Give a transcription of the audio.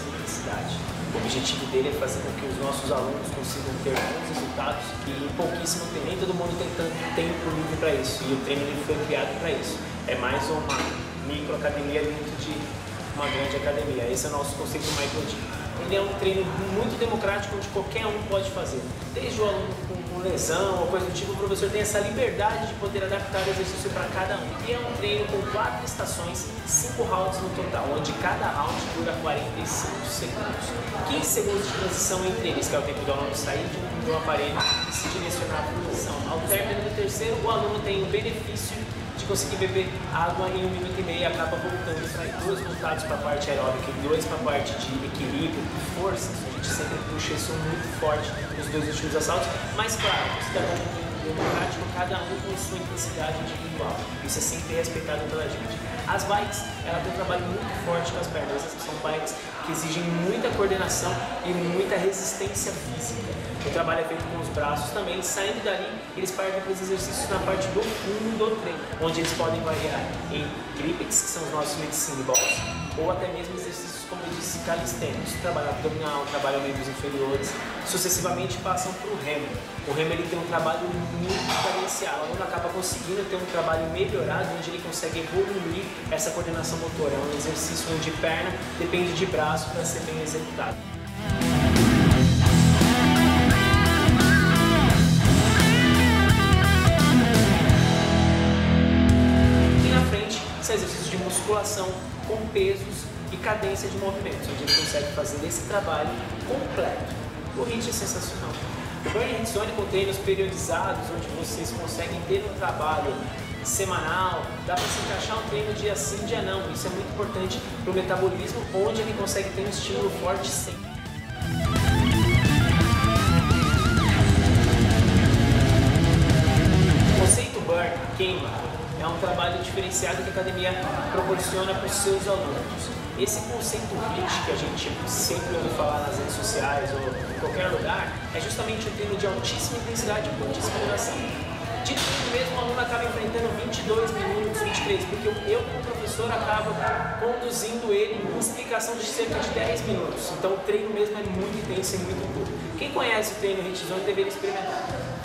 intensidade. O objetivo dele é fazer com que os nossos alunos consigam ter bons resultados e em pouquíssimo tempo. Nem todo mundo tem tanto tempo livre para isso e o treino ele foi criado para isso. É mais uma microacademia dentro de uma grande academia. Esse é o nosso conceito microdinho. Ele é um treino muito democrático onde qualquer um pode fazer. Desde o aluno com lesão ou coisa do tipo, o professor tem essa liberdade de poder adaptar o exercício para cada um. E é um treino com 4 estações, 5 rounds no total, onde cada round dura 45 segundos. 15 segundos de transição entre eles, que é o tempo do aluno sair de um aparelho e se direcionar para a posição. Ao término do terceiro, o aluno tem o benefício de conseguir beber água em 1 minuto e meio e acaba voltando para 2 voltados para a parte aeróbica e 2 para a parte de equilíbrio e força. A gente sempre puxa isso muito forte nos 2 últimos assaltos, mas claro, considerando democrático, cada um com sua intensidade individual. Isso é sempre respeitado pela gente. As bikes, ela tem um trabalho muito forte com as pernas. Essas são bikes que exigem muita coordenação e muita resistência física. O trabalho é feito com os braços também. Saindo dali, eles partem para os exercícios na parte do fundo do treino, onde eles podem variar em grippets, que são os nossos medicine balls, ou até mesmo exercícios, como eu disse, calistênicos. Trabalham abdominal, trabalham membros inferiores, sucessivamente passam para o remo. O remo ele tem um trabalho muito diferenciado. O aluno acaba conseguindo ter um trabalho melhorado, onde ele consegue evoluir essa coordenação motora. É um exercício onde perna depende de braço para ser bem executado. Exercícios de musculação com pesos e cadência de movimentos, onde ele consegue fazer esse trabalho completo. O HIIT é sensacional. O Burn HIIT Zone com treinos periodizados, onde vocês conseguem ter um trabalho semanal, dá para se encaixar um treino dia sim, dia não. Isso é muito importante para o metabolismo, onde ele consegue ter um estímulo forte sempre. O conceito Burn, queima, é um trabalho diferenciado que a academia proporciona para os seus alunos. Esse conceito HIIT que a gente sempre ouve falar nas redes sociais ou em qualquer lugar, é justamente um treino de altíssima intensidade e altíssima duração. De treino mesmo, o aluno acaba enfrentando 22 minutos, 23, porque eu como professor acabo conduzindo ele em explicação de cerca de 10 minutos. Então o treino mesmo é muito intenso e muito duro. Quem conhece o treino HIIT Zone deveria experimentar.